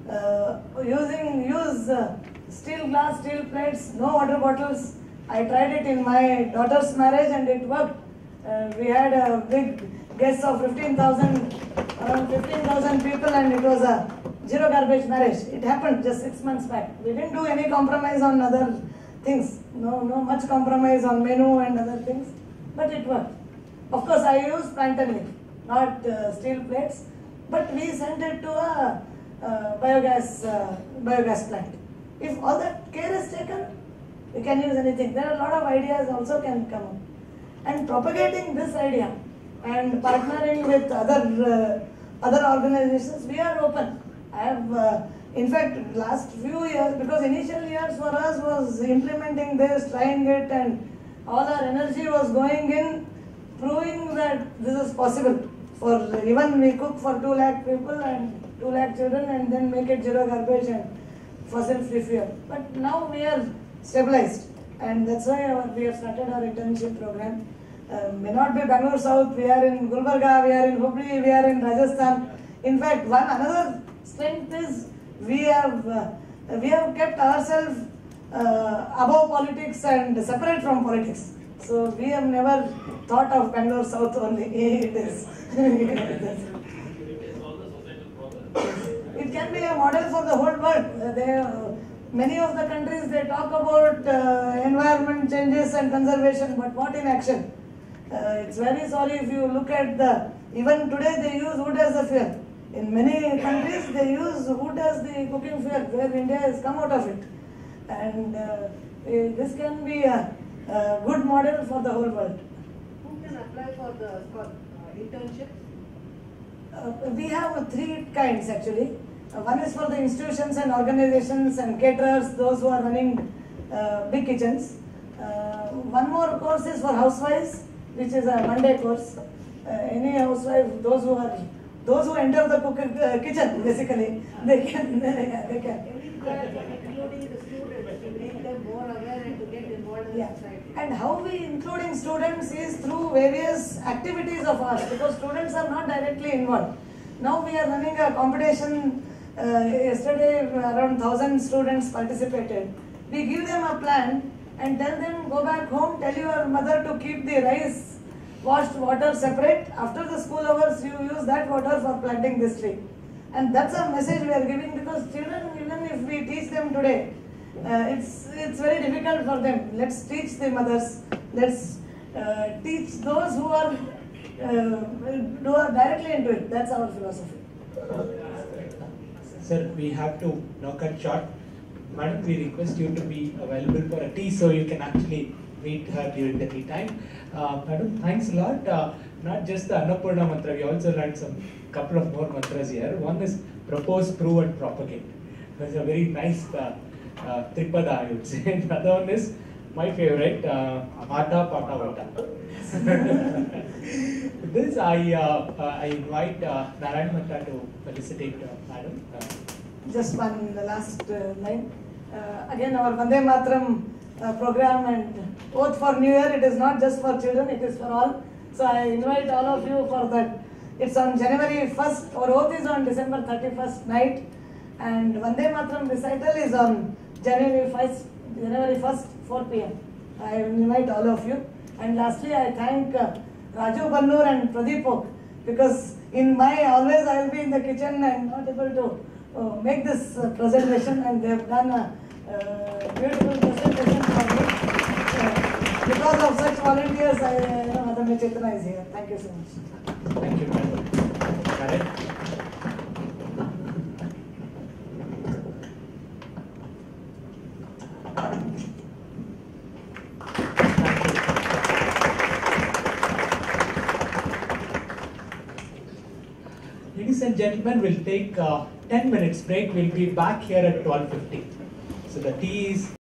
uh, using use uh, steel glass, steel plates, no water bottles. I tried it in my daughter's marriage and it worked. Uh, we had a big guest of fifteen thousand, around fifteen thousand people, and it was a zero garbage marriage. It happened just six months back. We didn't do any compromise on other things. No, no much compromise on menu and other things, but it worked. Of course, I used plantain leaf, not uh, steel plates, but we sent it to a uh, biogas uh, biogas plant. If all that care is taken, we can use anything. There are a lot of ideas also can come up. And propagating this idea and partnering with other uh, other organizations, we are open. I have, uh, in fact, last few years, because initial years for us was implementing this, trying it, and all our energy was going in proving that this is possible. For even we cook for two lakh people and two lakh children, and then make it zero garbage and fossil-free fuel. But now we are stabilized, and that's why our, we have started our internship program. Uh, may not be Bangalore South, we are in Gulbarga, we are in Hubli, we are in Rajasthan. In fact, one another strength is we have uh, we have kept ourselves uh, above politics and separate from politics. So we have never thought of Bangalore South only. It is. It can be a model for the whole world. Uh, they, uh, many of the countries, they talk about uh, environment changes and conservation, but what in action? Uh, it's very sorry if you look at the, even today they use wood as a fuel. In many countries they use wood as the cooking fuel, where India has come out of it. And uh, this can be a, a good model for the whole world. Who can apply for the for, uh, internship? Uh, we have three kinds actually. Uh, one is for the institutions and organizations and caterers, those who are running uh, big kitchens. Uh, one more course is for housewives, which is a one-day course. Uh, any housewife, those who are, those who enter the cook, uh, kitchen, basically, they can, they can. Including the students to make them more aware and to get involved in Yeah. society. And how we including students is through various activities of ours, because students are not directly involved. Now we are running a competition. Uh, yesterday around one thousand students participated. We give them a plan and tell them, go back home, tell your mother to keep the rice washed water separate. After the school hours, you use that water for planting this tree. And that's a message we are giving, because children, even if we teach them today, uh, it's it's very difficult for them. Let's teach the mothers. Let's uh, teach those who are uh, who are directly into it. That's our philosophy. Sir, we have to now cut short. Madam, we request you to be available for a tea so you can actually meet her during the tea time. Uh, Madam, thanks a lot. Uh, not just the Annapurna mantra, we also learned some couple of more mantras here. One is propose, prove and propagate. That's a very nice uh, uh, tripada, I would say. Another one is my favorite, uh, Mata Pata Vata. This I uh, uh, I invite uh, Narayan Mata to felicitate uh, Madam. Uh, Just one last uh, line. Uh, again, our Vande Mataram uh, program and Oath for New Year, it is not just for children, it is for all. So I invite all of you for that. It's on January first, our oath is on December thirty-first night, and Vande Mataram recital is on January first, January first, four p m I invite all of you. And lastly, I thank uh, Raju Bannur and Pradeep Oak, because in my, always I will be in the kitchen and not able to uh, make this uh, presentation, and they have done a uh, beautiful presentation for me. Uh, because of such volunteers, I, uh, you know, Madam Chetna is here. Thank you so much. Thank you, Madam. Narayan. Ladies and gentlemen, we'll take uh, ten minutes break. We'll be back here at twelve fifty. So the tea is